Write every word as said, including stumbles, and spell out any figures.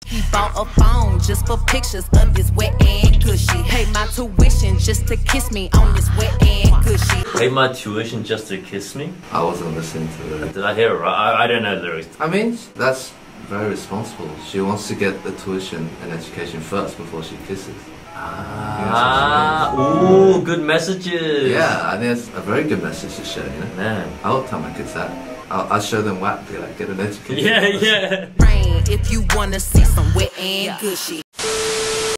He bought a phone just for pictures of this wet and gushy. Pay my tuition just to kiss me on this wet and gushy. Pay my tuition just to kiss me? I wasn't listening to it. Did I hear it right? I, I don't know the lyrics. I mean, that's very responsible. She wants to get the tuition and education first before she kisses. Ah, ooh, good messages. Yeah, I think it's a very good message to share, you know? Man. I will tell my kids that. I'll, I'll show them W A P, like, get an education. Yeah, yeah. Rain if you wanna see some wet and gushy.